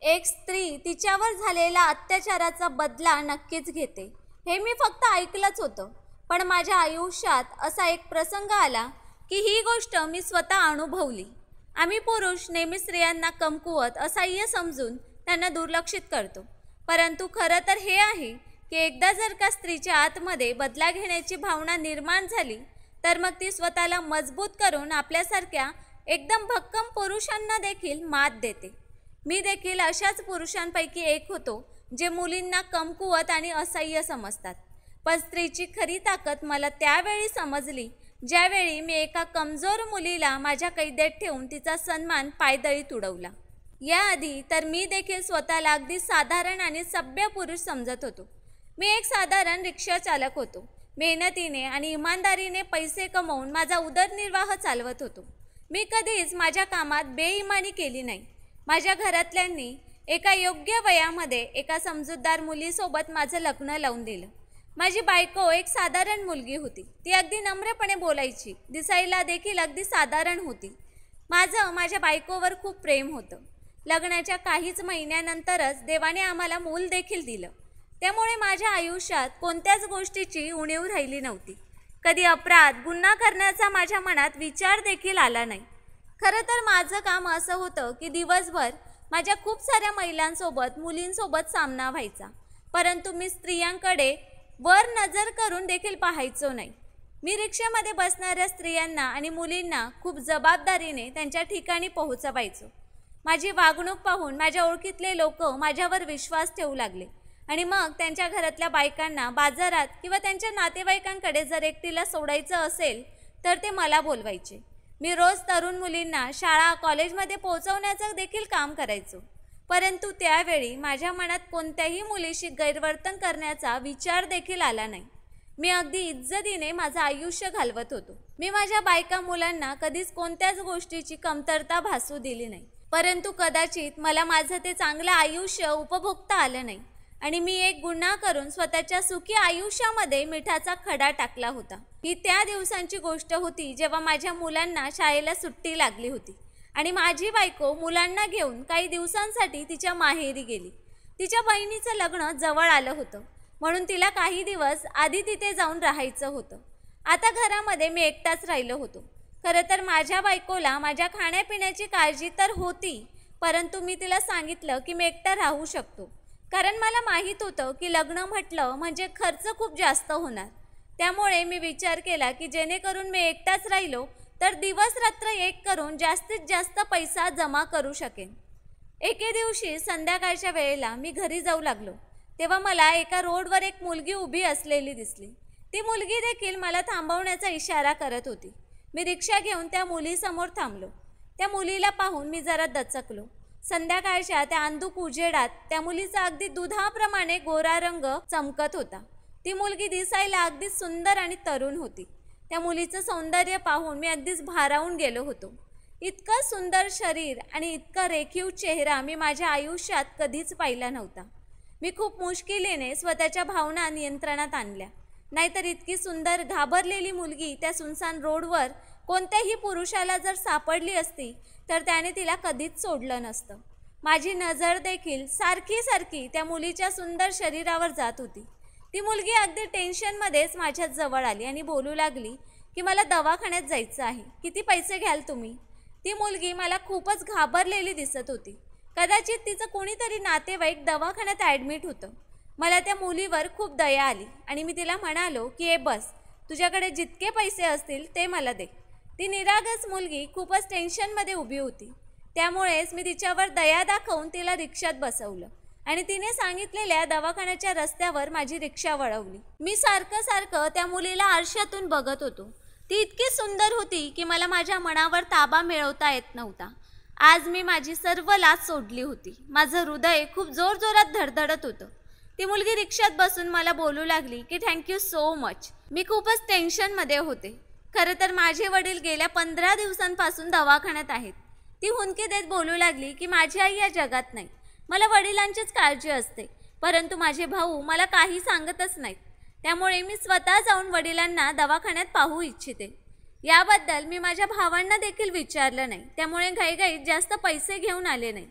एक स्त्री तिच्यावर झालेला अत्याचाराचा बदला नक्कीच घेते हे मी फक्त ऐकलंच होतं, पण माझ्या आयुष्यात असा एक प्रसंग आला की ही गोष्ट मी स्वतः अनुभवली। आम्ही पुरुष नेहमी स्त्रियांना कमकुवत असहाय्य समजून त्यांना दुर्लक्षित करतो, परंतु खरं तर हे आहे की एकदा जर का स्त्रीच्या आतमध्ये बदला घेण्याची भावना निर्माण झाली तर मग ती स्वतःला मजबूत करून आपल्यासारख्या एकदम भक्कम पुरुषांना देखील मात देते। मी देखील अशाच पुरुषांपैकी एक होतो जे मुलींना कमकुवत आणि असहाय्य समजतात, पण स्त्रीची खरी ताकद मला त्यावेळी समजली ज्यावेळी मी एका कमजोर मुलीला माझ्या कैदेत ठेवून तिचा सन्मान पायदळीत उडवला। याआधी तर मी देखील स्वतःला अगदी साधारण आणि सभ्य पुरुष समजत होतो। मी एक साधारण रिक्षा चालक होतो। मेहनतीने आणि इमानदारीने पैसे कमवून माझा उदरनिर्वाह चालवत होतो। मी कधीच माझ्या कामात बेईमानी केली नाही। माझ्या घरातल्यांनी एका योग्य वयामध्ये एका समजूतदार मुलीसोबत माझं लग्न लावून दिलं। माझी बायको एक साधारण मुलगी होती। ती अगदी नम्रपणे बोलायची, दिसायला देखील अगदी साधारण होती। माझं माझ्या बायकोवर खूप प्रेम होतं। लग्नाच्या काहीच महिन्यानंतरच देवाने आम्हाला मूल देखील दिलं। त्यामुळे माझ्या आयुष्यात कोणत्याच गोष्टीची उणीव राहिली नव्हती। कधी अपराध गुन्हा करण्याचा माझ्या मनात विचार देखील आला नाही। खरं तर माझं काम असं होतं की दिवसभर माझ्या खूप साऱ्या महिलांसोबत मुलींसोबत सामना व्हायचा, परंतु मी स्त्रियांकडे वर नजर करून देखील पाहायचो नाही। मी रिक्षामध्ये बसणाऱ्या स्त्रियांना आणि मुलींना खूप जबाबदारीने त्यांच्या ठिकाणी पोहोचवायचो। माझी वागणूक पाहून माझ्या ओळखीतले लोक माझ्यावर विश्वास ठेवू लागले आणि मग त्यांच्या घरातल्या बायकांना बाजारात किंवा त्यांच्या नातेवाईकांकडे जर एकटीला सोडायचं असेल तर ते मला बोलवायचे। मी रोज तरुण मुलींना शाळा कॉलेजमध्ये पोहोचवण्याचं देखील काम करायचो, परंतु त्यावेळी माझ्या मनात कोणत्याही मुलीशी गैरवर्तन करण्याचा विचार देखील आला नाही। मी अगदी इज्जतीने माझं आयुष्य घालवत होतो। मी माझ्या बायका मुलांना कधीच कोणत्याच गोष्टीची कमतरता भासू दिली नाही, परंतु कदाचित मला माझं ते चांगलं आयुष्य उपभोगता आलं नाही आणि मी एक गुन्हा करून स्वतःच्या सुखी आयुष्यामध्ये मिठाचा खडा टाकला होता। ही त्या दिवसांची गोष्ट होती जेव्हा माझ्या मुलांना शाळेला सुट्टी लागली होती आणि माझी बायको मुलांना घेऊन काही दिवसांसाठी तिच्या माहेरी गेली। तिच्या बहिणीचं लग्न जवळ आलं होतं, म्हणून तिला काही दिवस आधी तिथे जाऊन राहायचं होतं। आता घरामध्ये मी एकटाच राहिलो होतो। खरं तर माझ्या बायकोला माझ्या खाण्यापिण्याची काळजी तर होती, परंतु मी तिला सांगितलं की मी एकटा राहू शकतो, कारण मला माहीत होतं की लग्न म्हटलं म्हणजे खर्च खूप जास्त होणार। त्यामुळे मी विचार केला की जेणेकरून मी एकटाच राहिलो तर दिवस रात्र एक करून जास्तीत जास्त पैसा जमा करू शकेन। एके दिवशी संध्याकाळच्या वेळेला मी घरी जाऊ लागलो तेव्हा मला एका रोडवर एक मुलगी उभी असलेली दिसली। ती मुलगी देखील मला थांबवण्याचा इशारा करत होती। मी रिक्षा घेऊन त्या मुलीसमोर थांबलो। त्या मुलीला पाहून मी जरा दचकलो। संध्याकाळच्या त्या अंधुक उजेडात त्या मुलीचा अगदी दुधाप्रमाणे गोरा रंग चमकत होता। ती मुलगी दिसायला अगदी सुंदर आणि तरुण होती। त्या मुलीचं सौंदर्य पाहून मी अगदीच भारावून गेलो होतो। इतकं सुंदर शरीर आणि इतका रेखीव चेहरा मी माझ्या आयुष्यात कधीच पाहिला नव्हता। मी खूप मुश्किलीने स्वतःच्या भावना नियंत्रणात आणल्या, नाहीतर इतकी सुंदर घाबरलेली मुलगी त्या सुनसान रोडवर कोणत्याही पुरुषाला जर सापडली असती तर त्याने तिला कधीच सोडलं नसतं। माझी नजर देखील सारखी त्या मुलीच्या सुंदर शरीरावर जात होती। ती मुलगी अगदी टेन्शनमध्येच माझ्या जवळ आली आणि बोलू लागली की मला दवाखान्यात जायचं आहे, किती पैसे घ्याल तुम्ही? ती मुलगी मला खूपच घाबरलेली दिसत होती। कदाचित तिचं कोणीतरी नातेवाईक दवाखान्यात ॲडमिट होतं। मला त्या मुलीवर खूप दया आली आणि मी तिला म्हणालो की ए बस, तुझ्याकडे जितके पैसे असतील ते मला दे। ती निरागस मुलगी खूपच टेन्शनमध्ये उभी होती, त्यामुळेच मी तिच्यावर दया दाखवून तिला रिक्षात बसवलं आणि तिने सांगितलेल्या दवाखान्याच्या रस्त्यावर माझी रिक्षा वळवली। मी सारखं त्या मुलीला आरशातून बघत होतो। ती इतकी सुंदर होती की मला माझ्या मनावर ताबा मिळवता येत नव्हता। आज मी माझी सर्व लाज सोडली होती। माझं हृदय खूप जोरजोरात धडधडत होतं। ती मुलगी रिक्षात बसून मला बोलू लागली की थँक्यू सो मच। मी खूपच टेन्शनमध्ये होते। खरं तर माझे वडील गेल्या 15 दिवसांपासून दवाखान्यात आहेत। ती हुंदकी देत बोलू लागली की माझी आई या जगात नाही, मला वडिलांचीच काळजी असते, परंतु माझे भाऊ मला काही सांगतच नाहीत, त्यामुळे मी स्वतः जाऊन वडिलांना दवाखान्यात पाहू इच्छिते। याबद्दल मी माझ्या भावांना देखील विचारलं नाही, त्यामुळे घाईघाईत जास्त पैसे घेऊन आले नाही।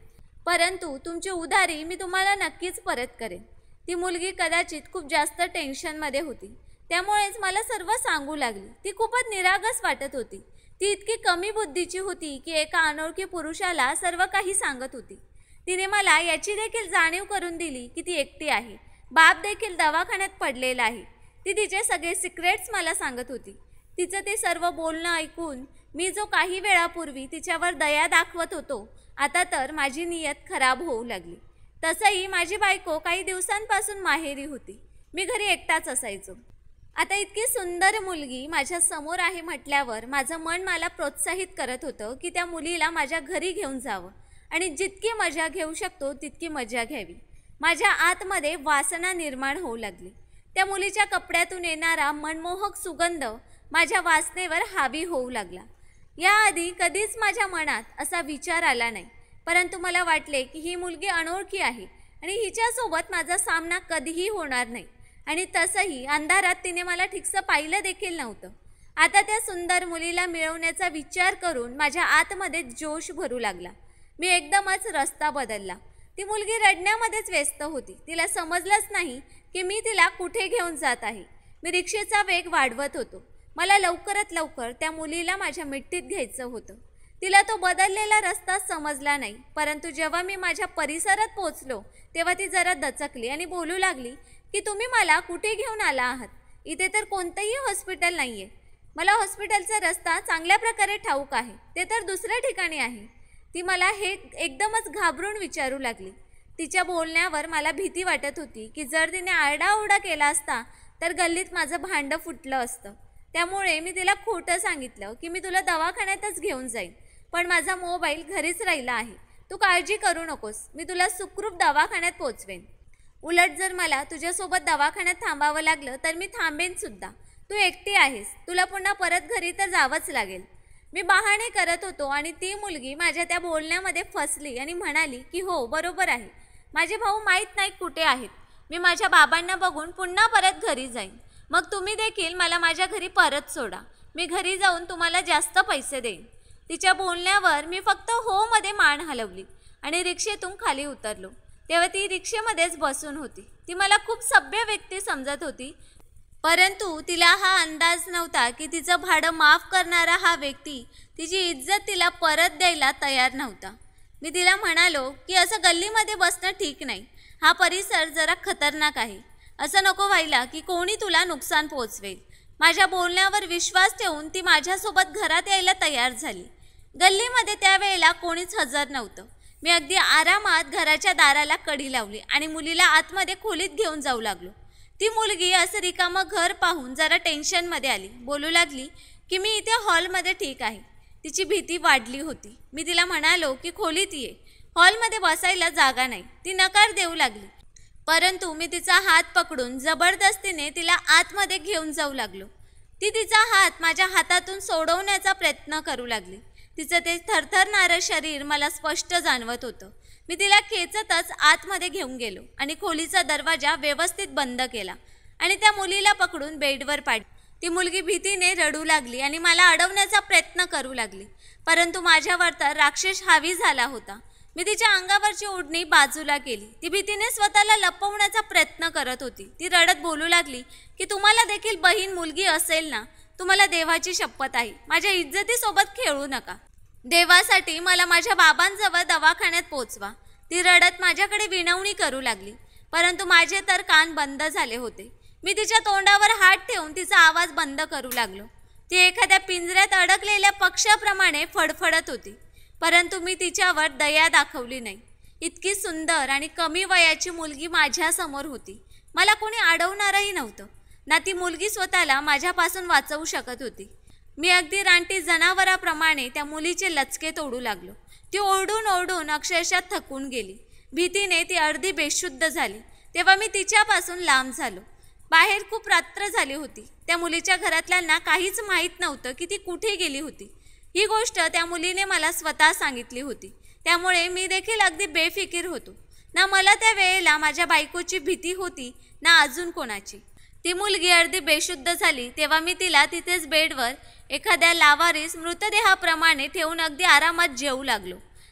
परंतु तुमची उधारी मी तुम्हाला नक्कीच परत करेन. ती मुलगी कदाचित खूप जास्त टेन्शनमध्ये होती, त्यामुळेच मला सर्व सांगू लागली. ती खूपच निरागस वाटत होती. ती इतकी कमी बुद्धीची होती की एका अनोळखी पुरुषाला सर्व काही सांगत होती. तिने मला याची देखील जाणीव करून दिली की ती एकटी आहे. बाप देखील दवाखान्यात पडलेला आहे. ती तिचे सगळे सिक्रेट्स मला सांगत होती. तिचं ते सर्व बोलणं ऐकून मी जो काही वेळापूर्वी तिच्यावर दया दाखवत होतो, आता तर माझी नियत खराब होऊ लागली. तसंही माझी बायको काही दिवसांपासून माहेरी होती. मी घरी एकटाच असायचो. आता इतकी सुंदर मुलगी माझ्या समोर आहे म्हटल्यावर माझं मन मला प्रोत्साहित करत होतं की त्या मुलीला माझ्या घरी घेऊन जावं आणि जितकी मजा घेऊ शकतो तितकी मजा घ्यावी. माझ्या आतमध्ये वासना निर्माण होऊ लागली. त्या मुलीच्या कपड्यातून येणारा मनमोहक सुगंध माझ्या वासनेवर हावी होऊ लागला. याआधी कधीच माझ्या मनात असा विचार आला नाही, परंतु मला वाटले की ही मुलगी अनोळखी आहे आणि हिच्यासोबत माझा सामना कधीही होणार नाही. आणि तसंही अंधारात तिने मला ठीकसं पाहिलं देखील नव्हतं. आता त्या सुंदर मुलीला मिळवण्याचा विचार करून माझ्या आतमध्ये जोश भरू लागला. मी एकदमच रस्ता बदलला. ती मुलगी रडण्यामध्येच व्यस्त होती. तिला समजलंच नाही की मी तिला कुठे घेऊन जात आहे. मी रिक्षेचा वेग वाढवत होतो. मला लवकरात लवकर त्या मुलीला माझ्या मिठीत घ्यायचं होतं. तिला तो बदललेला रस्ता समजला नाही, परंतु जेव्हा मी माझ्या परिसरात पोचलो तेव्हा ती जरा दचकली आणि बोलू लागली की तुम्ही मला कुठे घेऊन आला आहात? इथे तर कोणतंही हॉस्पिटल नाही आहे. मला हॉस्पिटलचा रस्ता चांगल्या प्रकारे ठाऊक आहे, ते तर दुसऱ्या ठिकाणी आहे. ती मला हे एकदमच घाबरून विचारू लागली. तिच्या बोलण्यावर मला भीती वाटत होती की जर तिने आरडाओरडा केला असता तर गल्लीत माझं भांडं फुटलं असतं. त्यामुळे मी तिला खोटं सांगितलं की मी तुला दवाखान्यातच घेऊन जाईन, पण माझा मोबाईल घरीच राहिला आहे. तू काळजी करू नकोस, मी तुला सुखरूप दवाखान्यात पोचवेन. उलट जर मला तुझ्यासोबत दवाखान्यात थांबावं लागलं तर मी थांबेन सुद्धा. तू एकटी आहेस, तुला पुन्हा परत घरी तर जावंच लागेल. मी बहाणे करत होतो आणि ती मुलगी माझ्या त्या बोलण्यामध्ये फसली आणि म्हणाली की हो बरोबर आहे, माझे भाऊ माहीत नाही कुठे आहेत. मी माझ्या बाबांना बघून पुन्हा परत घरी जाईन. मग तुम्ही देखील मला माझ्या घरी परत सोडा. मी घरी जाऊन तुम्हाला जास्त पैसे देईन. तिच्या बोलण्यावर मी फक्त हो मध्ये मान हलवली आणि रिक्षेतून खाली उतरलो. तेव्हा ती रिक्षेमध्येच बसून होती. ती मला खूप सभ्य व्यक्ती समजत होती, परंतु तिला हा अंदाज नव्हता की तिचं भाडं माफ करणारा हा व्यक्ती तिची इज्जत तिला परत द्यायला तयार नव्हता. मी तिला म्हणालो की असं गल्लीमध्ये बसणं ठीक नाही. हा परिसर जरा खतरनाक आहे. असं नको व्हायला की कोणी तुला नुकसान पोहोचवेल. माझ्या बोलण्यावर विश्वास ठेवून ती माझ्यासोबत घरात यायला तयार झाली. गल्लीमध्ये त्यावेळेला कोणीच हजर नव्हतं. मी अगदी आरामात घराच्या दाराला कडी लावली आणि मुलीला आतमध्ये खोलीत घेऊन जाऊ लागलो. ती मुलगी असं रिकामं घर पाहून जरा टेन्शनमध्ये आली. बोलू लागली की मी इथे हॉलमध्ये ठीक आहे. तिची भीती वाढली होती. मी तिला म्हणालो की खोलीत ये, हॉलमध्ये बसायला जागा नाही. ती नकार देऊ लागली, परंतु मी तिचा हात पकडून जबरदस्तीने तिला आतमध्ये घेऊन जाऊ लागलो. ती तिचा हात माझ्या हातातून सोडवण्याचा प्रयत्न करू लागली. तिचं ते थरथरणारं शरीर मला स्पष्ट जाणवत होतं. मी तिला खेचतच आतमध्ये घेऊन गेलो आणि खोलीचा दरवाजा व्यवस्थित बंद केला आणि त्या मुलीला पकडून बेडवर पाडली. ती मुलगी भीतीने रडू लागली आणि मला अडवण्याचा प्रयत्न करू लागली, परंतु माझ्यावर तर राक्षस हावी झाला होता. मी तिच्या अंगावरची ओढणी बाजूला केली. ती भीतीने स्वतःला लपवण्याचा प्रयत्न करत होती. ती रडत बोलू लागली की तुम्हाला देखील बहीण मुलगी असेल ना? तुम्हाला देवाची शपथ आहे, माझ्या इज्जतीसोबत खेळू नका. देवासाठी मला माझ्या बाबांजवळ दवाखान्यात पोचवा. ती रडत माझ्याकडे विनवणी करू लागली, परंतु माझे तर कान बंद झाले होते. मी तिच्या तोंडावर हात ठेवून तिचा आवाज बंद करू लागलो. ती एखाद्या पिंजऱ्यात अडकलेल्या पक्ष्याप्रमाणे फडफडत होती, परंतु मी तिच्यावर दया दाखवली नाही. इतकी सुंदर आणि कमी वयाची मुलगी माझ्यासमोर होती. मला कोणी अडवणारही नव्हतं ना. ती मुलगी स्वतःला माझ्यापासून वाचवू शकत होती. मी अगदी रानटी जनावराप्रमाणे त्या मुलीचे लचके तोडू लागलो. ती ओरडून ओरडून अक्षरशः थकून गेली. भीतीने ती अर्धी बेशुद्ध झाली. तेव्हा मी तिच्यापासून लांब झालो. बाहेर खूप रात्र झाली होती. त्या मुलीच्या घरातल्यांना काहीच माहीत नव्हतं की ती कुठे गेली होती. ही गोष्ट त्या मुलीने मला स्वतः सांगितली होती. त्यामुळे मी देखील अगदी बेफिकीर होतो. ना मला त्या वेळेला माझ्या बायकोची भीती होती ना अजून कोणाची. ती मुलगी अर्धी बेशुद्ध झाली तेव्हा मी तिला तिथेच बेडवर एखाद्या लावारीस मृतदेहाप्रमाणे ठेवून अगदी आरामात जेवू लागलो.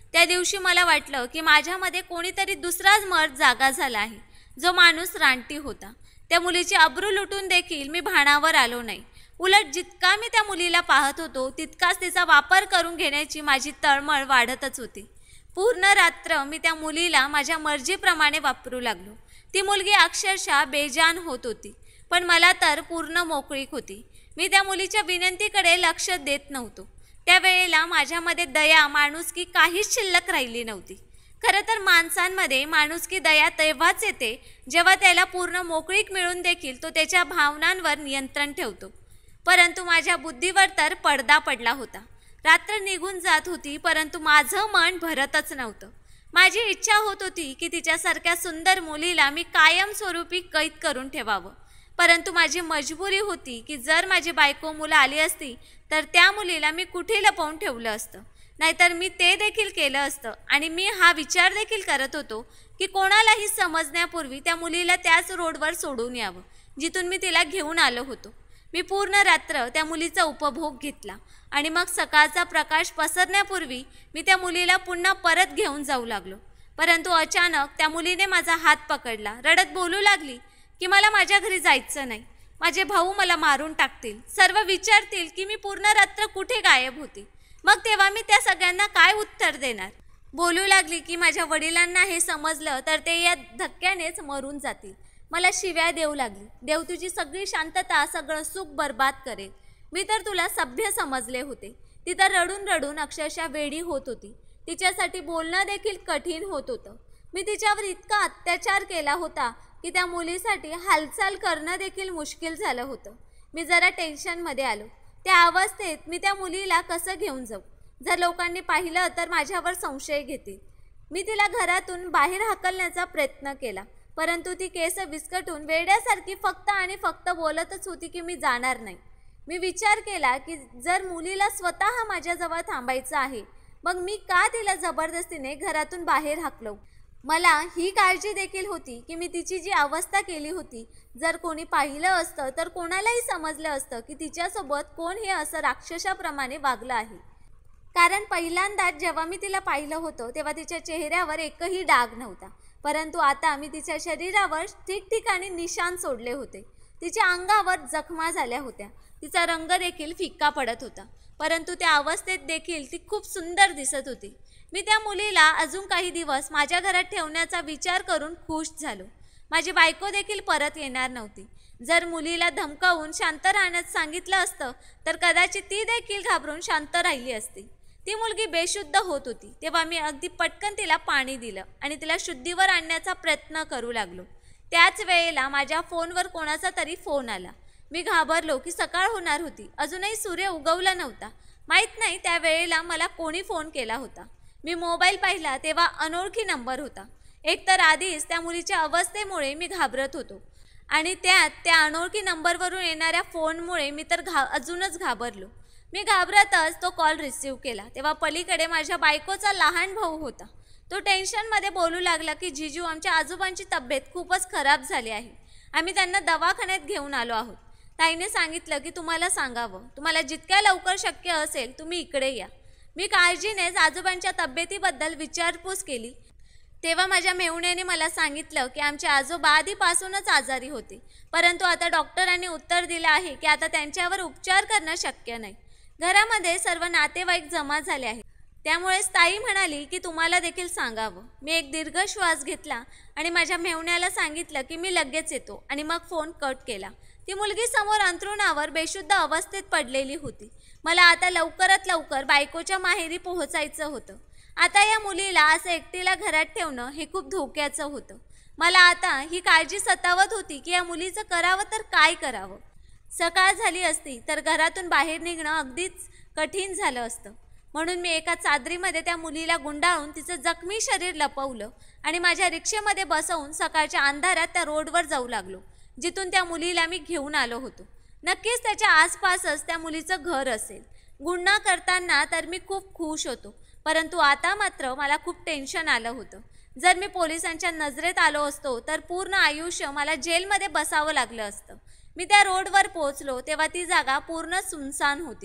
त्या दिवशी मला वाटलं की माझ्यामध्ये कोणीतरी दुसराच मर्द जागा झाला आहे, जो माणूस रानटी होता. त्या मुलीची अब्रू लुटून देखील मी भानावर आलो नाही. उलट जितका मी त्या मुलीला पाहत होतो तितकाच तिचा वापर करून घेण्याची माझी तळमळ वाढतच होती. पूर्ण रात्र मी त्या मुलीला माझ्या मर्जीप्रमाणे वापरू लागलो. ती मुलगी अक्षरशः बेजान होत होती, पण मला तर पूर्ण मोकळीक होती. मी त्या मुलीच्या विनंतीकडे लक्ष देत नव्हतो. त्यावेळेला माझ्यामध्ये दया, माणुसकी काहीच शिल्लक राहिली नव्हती. खरं तर माणसांमध्ये माणुसकी, दया तेव्हाच येते जेव्हा त्याला पूर्ण मोकळीक मिळून देखील तो त्याच्या भावनांवर नियंत्रण ठेवतो. परंतु माझ्या बुद्धीवर तर पडदा पडला होता. रात्र निघून जात होती, परंतु माझं मन भरतच नव्हतं. माझी इच्छा होत होती की तिच्यासारख्या सुंदर मुलीला मी कायमस्वरूपी कैद करून ठेवावं. परंतु माझी मजबुरी होती की जर माझी बायको मुलं आली असती तर त्या मुलीला मी कुठे लपवून ठेवलं असतं. नाहीतर मी ते देखील केलं असतं. आणि मी हा विचार देखील करत होतो की कोणालाही समजण्यापूर्वी त्या मुलीला त्याच रोडवर सोडून यावं जिथून मी तिला घेऊन आलो होतो. मी पूर्ण रात्र त्या मुलीचा उपभोग घेतला आणि मग सकाळचा प्रकाश पसरण्यापूर्वी मी त्या मुलीला पुन्हा परत घेऊन जाऊ लागलो. परंतु अचानक त्या मुलीने माझा हात पकडला. रडत बोलू लागली की मला माझ्या घरी जायचं नाही. माझे भाऊ मला मारून टाकतील. सर्व विचारतील की मी पूर्ण रात्र कुठे गायब होती. मग तेव्हा मी त्या सगळ्यांना काय उत्तर देणार? बोलू लागली की माझ्या वडिलांना हे समजलं तर ते या धक्क्यानेच मरून जातील. मला शिव्या देऊ लागली. देव तुझी सगळी शांतता, सगळं सुख बर्बाद करेल. मी तर तुला सभ्य समजले होते. ती तर रडून रडून अक्षरशः वेडी होत होती. तिच्यासाठी बोलणं देखील कठीण होत होतं. मी तिच्यावर इतका अत्याचार केला होता की त्या मुलीसाठी हालचाल करणं देखील मुश्किल झालं होतं. मी जरा टेन्शनमध्ये आलो. त्या अवस्थेत मी त्या मुलीला कसं घेऊन जाऊ? जर लोकांनी पाहिलं तर माझ्यावर संशय घेतील. मी तिला घरातून बाहेर हाकलण्याचा प्रयत्न केला, परंतु ती केस विस्कटून वेड्यासारखी फक्त आणि फक्त बोलतच होती की मी जाणार नाही. मी विचार केला की जर मुलीला स्वतः माझ्याजवळ थांबायचं आहे, मग मी का तिला जबरदस्तीने घरातून बाहेर हाकलवू? मला ही काळजी देखील होती की मी तिची जी अवस्था केली होती, जर कोणी पाहिलं असतं तर कोणालाही समजलं असतं की तिच्यासोबत कोण हे असं राक्षसाप्रमाणे वागलं आहे. कारण पहिल्यांदाच जेव्हा मी तिला पाहिलं होतं तेव्हा तिच्या चेहऱ्यावर एकही डाग नव्हता, परंतु आता मी तिच्या शरीरावर ठिकठिकाणी निशाण सोडले होते. तिच्या अंगावर जखमा झाल्या होत्या. तिचा रंग देखील फिक्का पडत होता, परंतु त्या अवस्थेत देखील ती खूप सुंदर दिसत होती. मी त्या मुलीला अजून काही दिवस माझ्या घरात ठेवण्याचा विचार करून खुश झालो. माझी बायको देखील परत येणार नव्हती. जर मुलीला धमकावून शांत राहण्यास सांगितलं असतं तर कदाचित ती देखील घाबरून शांत राहिली असती. ती मुलगी बेशुद्ध होत होती. तेव्हा मी अगदी पटकन तिला पाणी दिलं आणि तिला शुद्धीवर आणण्याचा प्रयत्न करू लागलो. त्याच वेळेला माझ्या फोनवर कोणाचा तरी फोन आला. मी घाबरलो की सकाळ होणार होती. अजूनही सूर्य उगवला नव्हता. माहीत नाही त्या वेळेला मला कोणी फोन केला होता. मी मोबाईल पाहिला तेव्हा अनोळखी नंबर होता. एकतर आधीच त्या मुलीच्या अवस्थेमुळे मी घाबरत होतो आणि त्यात त्या अनोळखी नंबरवरून येणाऱ्या फोनमुळे मी तर अजूनच घाबरलो. मी घाबरतच तो कॉल रिसीव्ह केला. तेव्हा पलीकडे माझ्या बायकोचा लहान भाऊ होता. तो टेन्शनमध्ये बोलू लागला की जिजू, आमच्या आजोबांची तब्येत खूपच खराब झाली आहे. आम्ही त्यांना दवाखान्यात घेऊन आलो आहोत. ताईने सांगितलं की तुम्हाला सांगावं. तुम्हाला जितक्या लवकर शक्य असेल तुम्ही इकडे या. मी काळजीनेच आजोबांच्या तब्येतीबद्दल विचारपूस केली. तेव्हा माझ्या मेहुण्याने मला सांगितलं की आमचे आजोबा आधीपासूनच आजारी होते, परंतु आता डॉक्टरांनी उत्तर दिलं आहे की आता त्यांच्यावर उपचार करणं शक्य नाही. घरामध्ये सर्व नातेवाईक जमा झाले आहेत. त्यामुळेच ताई म्हणाली की तुम्हाला देखील सांगावं. मी एक दीर्घ श्वास घेतला आणि माझ्या मेहुण्याला सांगितलं की मी लगेच येतो आणि मग फोन कट केला. ती मुलगी समोर अंथरुणावर बेशुद्ध अवस्थेत पडलेली होती. मला आता लवकरात लवकर बायकोच्या माहेरी पोहोचायचं होतं. आता या मुलीला असं एकटीला घरात ठेवणं हे खूप धोक्याचं होतं. मला आता ही काळजी सतावत होती की या मुलीचं करावं तर काय करावं. सकाळ झाली असती तर घरातून बाहेर निघणं अगदीच कठीण झालं असतं. म्हणून मी एका चादरीमध्ये त्या मुलीला गुंडाळून तिचं जखमी शरीर लपवलं आणि माझ्या रिक्षेमध्ये बसवून सकाळच्या अंधारात त्या रोडवर जाऊ लागलो जिथून त्या मुलीला मी घेऊन आलो होतो. नक्कीच त्याच्या आसपासच त्या मुलीचं घर असेल. गुन्हा करताना तर मी खूप खुश होतो, परंतु आता मात्र मला खूप टेन्शन आलं होतं. जर मी पोलिसांच्या नजरेत आलो असतो तर पूर्ण आयुष्य मला जेलमध्ये बसावं लागलं असतं. मी त्या रोडवर पोहोचलो तेव्हा ती जागा पूर्ण सुनसान होती.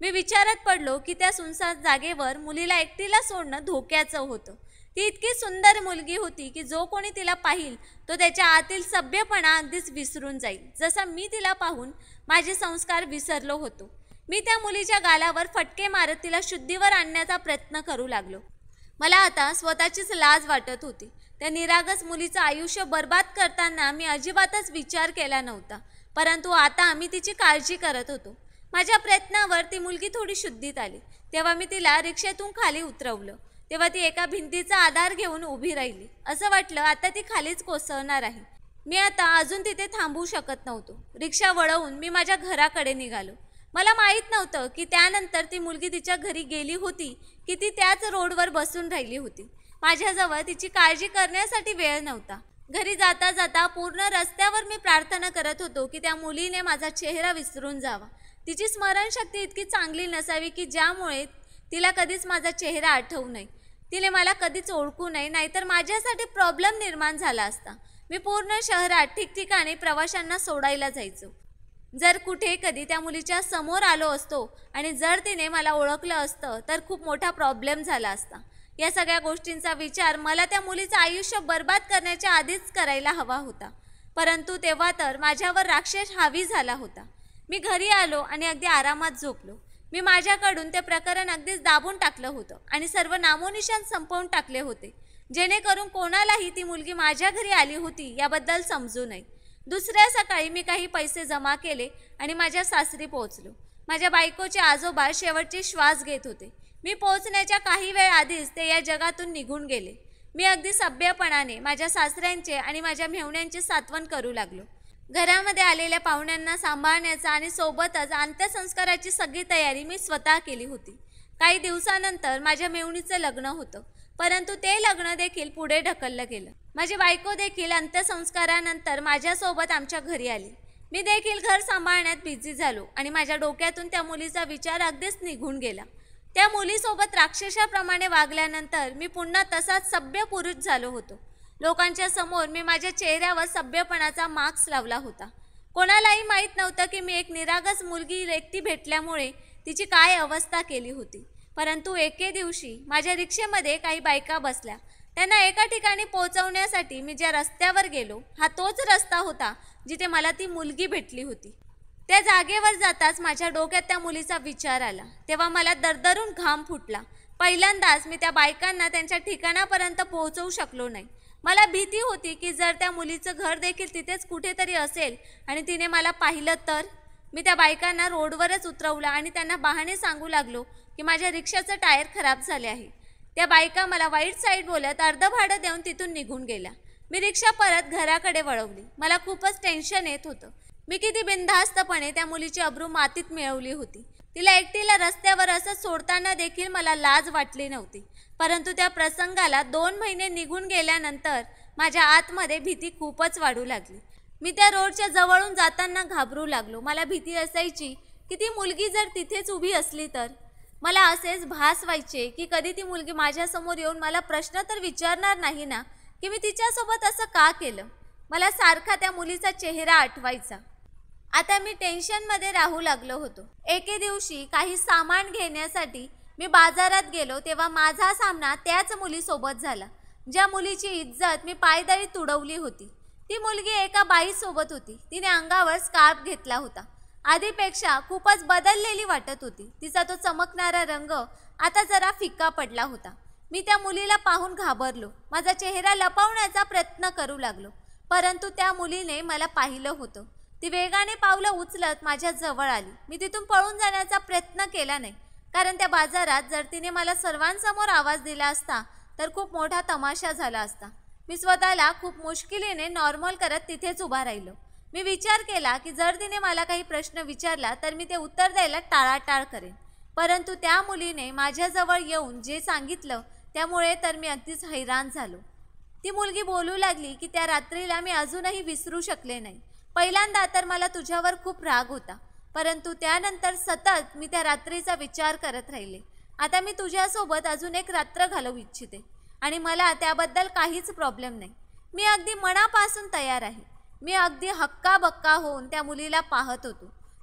मी विचारात पडलो की त्या सुनसान जागेवर मुलीला एकटीला सोडणं धोक्याचं होतं. ती इतकी सुंदर मुलगी होती की जो कोणी तिला पाहिल तो त्याच्या आतील सभ्यपणा अगदीच विसरून जाईल, जसा मी तिला पाहून माझे संस्कार विसरलो होतो. मी त्या मुलीच्या गालावर फटके मारत तिला शुद्धीवर आणण्याचा प्रयत्न करू लागलो. मला आता स्वतःचीच लाज वाटत होती. त्या निरागस मुलीचं आयुष्य बर्बाद करताना मी अजिबातच विचार केला नव्हता, परंतु आता आम्ही तिची काळजी करत होतो. माझ्या प्रयत्नावर ती मुलगी थोडी शुद्धीत आली. तेव्हा मी तिला रिक्षेतून खाली उतरवलं. तेव्हा ती एका भिंतीचा आधार घेऊन उभी राहिली. असं वाटलं आता ती खालीच कोसळणार आहे. मी आता अजून तिथे थांबू शकत नव्हतो. रिक्षा वळवून मी माझ्या घराकडे निघालो. मला माहीत नव्हतं की त्यानंतर ती मुलगी तिच्या घरी गेली होती की ती त्याच रोडवर बसून राहिली होती. माझ्याजवळ तिची काळजी करण्यासाठी वेळ नव्हता. घरी जाता जाता पूर्ण रस्त्यावर मी प्रार्थना करत होतो की त्या मुलीने माझा चेहरा विसरून जावा. तिची स्मरणशक्ती इतकी चांगली नसावी की ज्यामुळे तिला कधीच माझा चेहरा आठवू नये, तिने मला कधीच ओळखू नये, नाहीतर माझ्यासाठी प्रॉब्लेम निर्माण झाला असता. मी पूर्ण शहरात ठिकठिकाणी प्रवाशांना सोडायला जायचो. जर कुठे कधी त्या मुलीच्या समोर आलो असतो आणि जर तिने मला ओळखलं असतं तर खूप मोठा प्रॉब्लेम झाला असता. या सगळ्या गोष्टींचा विचार मला त्या मुलीचं आयुष्य बर्बाद करण्याच्या आधीच करायला हवा होता, परंतु तेव्हा तर माझ्यावर राक्षस हावी झाला होता. मी घरी आलो आणि अगदी आरामात झोपलो. मी माझ्याकडून ते प्रकरण अगदीच दाबून टाकलं होतं आणि सर्व नामोनिशाण संपवून टाकले होते, जेणेकरून कोणालाही ती मुलगी माझ्या घरी आली होती याबद्दल समजू नये. दुसऱ्या सकाळी मी काही पैसे जमा केले आणि माझ्या सासरी पोहोचलो. माझ्या बायकोचे आजोबा शेवटचे श्वास घेत होते. मी पोहोचण्याच्या काही वेळ आधीच ते या जगातून निघून गेले. मी अगदी सभ्यपणाने माझ्या सासऱ्यांचे आणि माझ्या मेहुण्यांचे सांत्वन करू लागलो. घरामध्ये आलेल्या पाहुण्यांना सांभाळण्याचा आणि सोबतच अंत्यसंस्काराची सगळी तयारी मी स्वतः केली होती. काही दिवसानंतर माझ्या मेहुणीचं लग्न होतं, परंतु ते लग्न देखील पुढे ढकललं गेलं. माझी बायको देखील अंत्यसंस्कारानंतर माझ्यासोबत आमच्या घरी आली. मी देखील घर सांभाळण्यात बिझी झालो आणि माझ्या डोक्यातून त्या मुलीचा विचार अगदीच निघून गेला. त्या मुलीसोबत राक्षसाप्रमाणे वागल्यानंतर मी पुन्हा तसाच सभ्य पुरुष झालो होतो. लोकांच्या समोर मी माझ्या चेहऱ्यावर सभ्यपणाचा मास्क लावला होता. कोणालाही माहीत नव्हतं की मी एक निरागस मुलगी एकटी भेटल्यामुळे तिची काय अवस्था केली होती. परंतु एके दिवशी माझ्या रिक्षेमध्ये काही बायका बसल्या. त्यांना एका ठिकाणी पोहोचवण्यासाठी मी ज्या रस्त्यावर गेलो हा तोच रस्ता होता जिथे मला ती मुलगी भेटली होती. त्या जागेवर जाताच माझ्या डोक्यात त्या मुलीचा विचार आला. तेव्हा मला दरदरून घाम फुटला. पहिल्यांदाच मी त्या बायकांना त्यांच्या ठिकाणापर्यंत पोहोचवू शकलो नाही. मला भीती होती की जर त्या मुलीचं घर देखील तिथेच कुठेतरी असेल आणि तिने मला पाहिलं तर. मी त्या बायकांना रोडवरच उतरवलं आणि त्यांना बहाणे सांगू लागलो की माझ्या रिक्षाचं टायर खराब झाले आहे. त्या बायका मला वाईट साईड बोलत अर्ध भाडं देऊन तिथून निघून गेल्या. मी रिक्षा परत घराकडे वळवली. मला खूपच टेन्शन येत होतं. मी किती बिनधास्तपणे त्या मुलीची अब्रू मातीत मिळवली होती. तिला एकटीला रस्त्यावर असं सोडताना देखील मला लाज वाटली नव्हती. परंतु त्या प्रसंगाला 2 महिने निघून गेल्यानंतर माझ्या आतमध्ये भीती खूपच वाढू लागली. मी त्या रोडच्या जवळून जाताना घाबरू लागलो. मला भीती असायची की ती मुलगी जर तिथेच उभी असली तर. मला असेच भास व्हायचे की कधी ती मुलगी माझ्यासमोर येऊन मला प्रश्न तर विचारणार नाही ना की मी तिच्यासोबत असं का केलं. मला सारखा त्या मुलीचा चेहरा आठवायचा. आता मी टेन्शनमध्ये राहू लागलो होतो. एके दिवशी काही सामान घेण्यासाठी मी बाजारात गेलो तेव्हा माझा सामना त्याच मुलीसोबत झाला, ज्या मुलीची इज्जत मी पायदळी तुडवली होती. ती मुलगी एका बाईसोबत होती. तिने अंगावर स्कार्फ घेतला होता. आधीपेक्षा खूपच बदललेली वाटत होती. तिचा तो चमकणारा रंग आता जरा फिक्का पडला होता. मी त्या मुलीला पाहून घाबरलो. माझा चेहरा लपवण्याचा प्रयत्न करू लागलो, परंतु त्या मुलीने मला पाहिलं होतं. ती वेगाने पावलं उचलत माझ्या जवळ आली. मी तिथून पळून जाण्याचा प्रयत्न केला नाही, कारण त्या बाजारात जर तिने मला सर्वांसमोर आवाज दिला असता तर खूप मोठा तमाशा झाला असता. मी स्वतःला खूप मुश्किलीने नॉर्मल करत तिथेच उभा राहिलो. मी विचार केला की जर तिने मला काही प्रश्न विचारला तर मी ते उत्तर द्यायला टाळाटाळ करेन, परंतु त्या मुलीने माझ्याजवळ येऊन जे सांगितलं त्यामुळे तर मी अगदीच हैराण झालो. ती मुलगी बोलू लागली की त्या रात्रीला मी अजूनही विसरू शकले नाही. पहिल्यांदा तर मला तुझ्यावर खूप राग होता, परंतु त्यानंतर सतत मी त्या रात्रीचा विचार करत राहिले. आता मी तुझ्यासोबत अजून एक रात्र घालवू इच्छिते आणि मला त्याबद्दल काहीच प्रॉब्लेम नाही. मी अगदी मनापासून तयार आहे. मी अगदी हक्काबक्का होऊन त्या मुलीला पाहत होतो.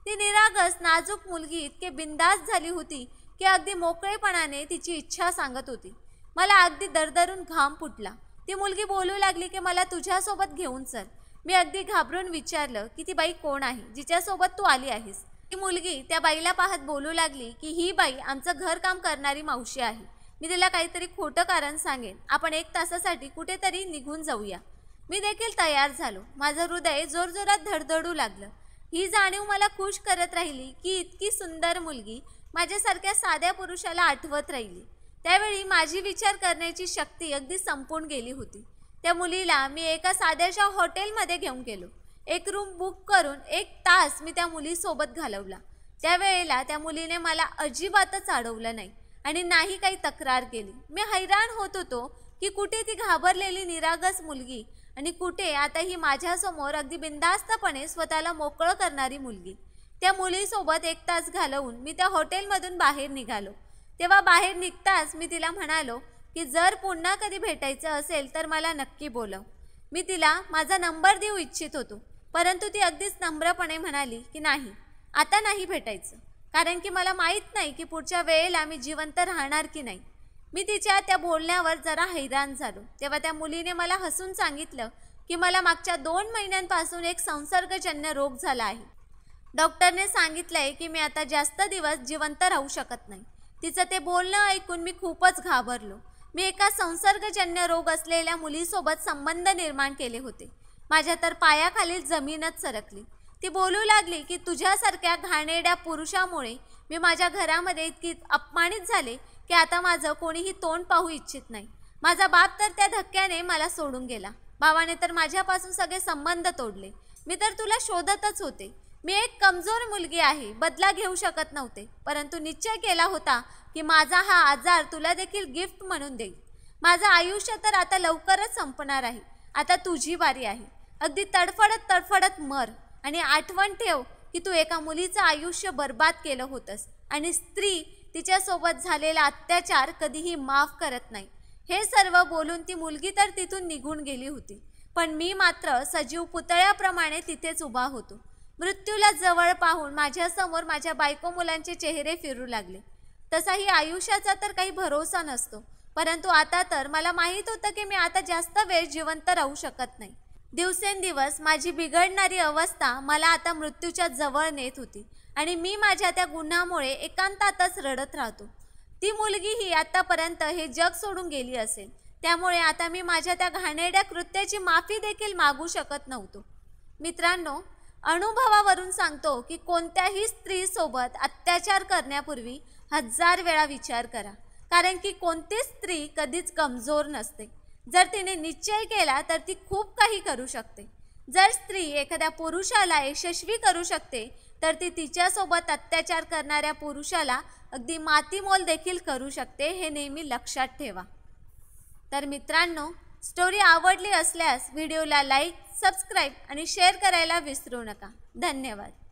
ती निरागस नाजूक मुलगी इतके बिंदास झाली होती की अगदी मोकळेपणाने तिची इच्छा सांगत होती. मला अगदी दरदरून घाम फुटला. ती मुलगी बोलू लागली की मला तुझ्यासोबत घेऊन चल. मी अगदी घाबरून विचारलं की ती बाई कोण आहे जिच्यासोबत तू आली आहेस. ती मुलगी त्या बाईला पाहत बोलू लागली की ही बाई आमचं घरकाम करणारी मावशी आहे. मी तिला काहीतरी खोटं कारण सांगेन. आपण 1 तासासाठी कुठेतरी निघून जाऊया. मी देखील तयार झालो. माझं हृदय जोरजोरात धडधडू लागलं. ही जाणीव मला खुश करत राहिली की इतकी सुंदर मुलगी माझ्यासारख्या साध्या पुरुषाला आठवत राहिली. त्यावेळी माझी विचार करण्याची शक्ती अगदी संपून गेली होती. त्या मुलीला मी एका साध्याशा हॉटेलमध्ये घेऊन गेलो. एक रूम बुक करून 1 तास मी त्या मुलीसोबत घालवला. त्यावेळेला त्या मुलीने मला अजिबातच अडवलं नाही आणि नाही काही तक्रार केली. मी हैराण होत होतो की कुठे ती घाबरलेली निरागस मुलगी आणि कुठे आता ही माझ्यासमोर अगदी बिनधास्तपणे स्वतःला मोकळं करणारी मुलगी. त्या मुलीसोबत 1 तास घालवून मी त्या हॉटेलमधून बाहेर निघालो. तेव्हा बाहेर निघताच मी तिला म्हणालो की जर पुन्हा कधी भेटायचं असेल तर मला नक्की बोलव. मी तिला माझा नंबर देऊ इच्छित होतो, परंतु ती अगदीच नम्रपणे म्हणाली की नाही, आता नाही भेटायचं, कारण की मला माहीत नाही की पुढच्या वेळेला मी जिवंत राहणार की नाही. मी तिच्या त्या बोलण्यावर जरा हैराण झालो. तेव्हा त्या मुलीने मला हसून सांगितलं की मला मागच्या 2 महिन्यांपासून एक संसर्गजन्य रोग झाला आहे. डॉक्टरने सांगितलंय की मी आता जास्त दिवस जिवंत राहू शकत नाही. तिचं ते बोलणं ऐकून मी खूपच घाबरलो. मी एका संसर्गजन्य रोग असलेल्या मुलीसोबत संबंध निर्माण केले होते. माझ्या तर पायाखालील जमीनच सरकली. ती बोलू लागली की तुझ्यासारख्या घाणेरड्या पुरुषामुळे मी माझ्या घरामध्ये इतकी अपमानित झाले की आता माझं कोणीही तोंड पाहू इच्छित नाही. माझा बाप तर त्या धक्क्याने मला सोडून गेला. भावाने तर माझ्यापासून सगळे संबंध तोडले. मी तर तुला शोधतच होते. मी एक कमजोर मुलगी आहे, बदला घेऊ शकत नव्हते, परंतु निश्चय केला होता की माझा हा आजार तुला देखील गिफ्ट म्हणून देईल. माझं आयुष्य तर आता लवकरच संपणार आहे. आता तुझी बारी आहे. अगदी तडफडत तडफडत मर आणि आठवण ठेव की तू एका मुलीचं आयुष्य बर्बाद केलं होतंस आणि स्त्री तिच्यासोबत झालेला अत्याचार कधीही माफ करत नाही. हे सर्व बोलून ती मुलगी तर तिथून निघून गेली होती, पण मी मात्र सजीव पुतळ्याप्रमाणे तिथेच उभा होतो. मृत्यूला जवळ पाहून माझ्यासमोर माझ्या बायको मुलांचे चेहरे फिरू लागले. तसाही आयुष्याचा तर काही भरोसा नसतो, परंतु आता तर मला माहीत होतं की मी आता जास्त वेळ जिवंत राहू शकत नाही. दिवसेंदिवस माझी बिघडणारी अवस्था मला आता मृत्यूच्या जवळ नेत होती आणि मी माझ्या त्या गुन्ह्यामुळे एकांतातच रडत राहतो. ती मुलगी ही आतापर्यंत हे जग सोडून गेली असेल, त्यामुळे आता मी माझ्या त्या घाणेरड्या कृत्याची माफी देखील मागू शकत नव्हतो. मित्रांनो, अनुभवावरून सांगतो की कोणत्याही स्त्रीसोबत अत्याचार करण्यापूर्वी 1000 वेळा विचार करा, कारण की कोणतीच स्त्री कधीच कमजोर नसते. जर तिने निश्चय केला तर ती खूप काही करू शकते. जर स्त्री एखाद्या पुरुषाला यशस्वी करू शकते तर ती तिच्यासोबत अत्याचार करणाऱ्या पुरुषाला अगदी मातीमोल देखील करू शकते. हे नेहमी लक्षात ठेवा. तर मित्रांनो, स्टोरी आवडली असल्यास व्हिडिओला लाईक, सबस्क्राईब आणि शेअर करायला विसरू नका. धन्यवाद.